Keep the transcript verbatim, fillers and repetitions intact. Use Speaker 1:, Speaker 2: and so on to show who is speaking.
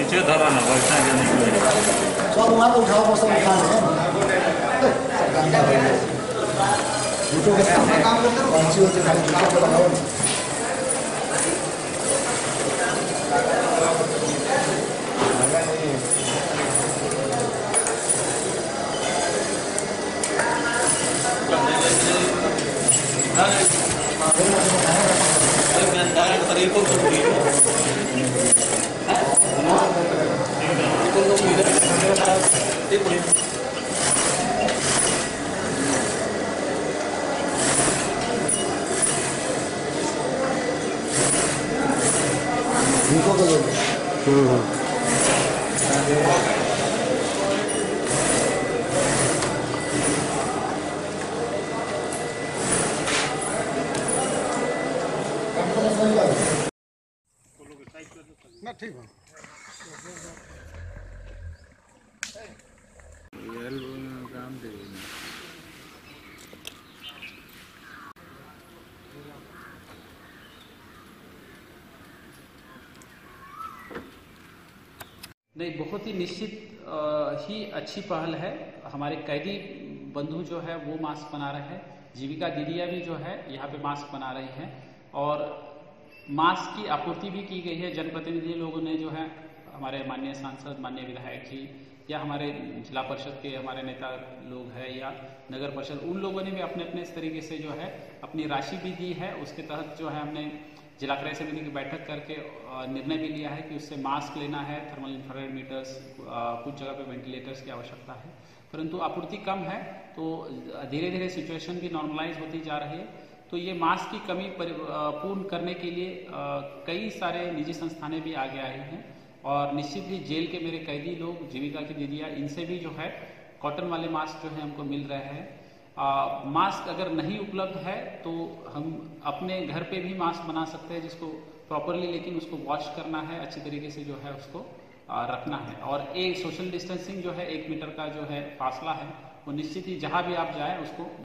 Speaker 1: नीचे धरा ना बैठना के निकले
Speaker 2: सब वहाँ पे उठाओ सब उठा लें सब गंदा हो गया जूतों के साथ काम करते हो कौन सी होती है खाली जूतों को लगाओ
Speaker 3: ना ठीक है काम दे
Speaker 4: नहीं, बहुत ही निश्चित ही अच्छी पहल है। हमारे कैदी बंधु जो है वो मास्क बना रहे हैं, जीविका दीदियाँ भी जो है यहाँ पे मास्क बना रही हैं और मास्क की आपूर्ति भी की गई है। जनप्रतिनिधि लोगों ने जो है, हमारे माननीय सांसद, माननीय विधायक जी या हमारे जिला परिषद के हमारे नेता लोग हैं या नगर परिषद, उन लोगों ने भी अपने अपने इस तरीके से जो है अपनी राशि भी दी है। उसके तहत जो है हमने जिला क्रय समिति की बैठक करके निर्णय भी लिया है कि उससे मास्क लेना है, थर्मल इंफ्रारेड मीटर्स, कुछ जगह पे वेंटिलेटर्स की आवश्यकता है, परंतु आपूर्ति कम है। तो धीरे धीरे सिचुएशन भी नॉर्मलाइज होती जा रही है। तो ये मास्क की कमी पूर्ण करने के लिए कई सारे निजी संस्थानें भी आगे आई हैं और निश्चित ही जेल के मेरे कैदी लोग, जीविका की दीदियाँ, इनसे भी जो है कॉटन वाले मास्क जो है हमको मिल रहे हैं। आ, मास्क अगर नहीं उपलब्ध है तो हम अपने घर पे भी मास्क बना सकते हैं, जिसको प्रॉपरली लेकिन उसको वॉश करना है, अच्छी तरीके से जो है उसको आ, रखना है। और एक सोशल डिस्टेंसिंग जो है, एक मीटर का जो है फासला है, वो निश्चित ही जहाँ भी आप जाए उसको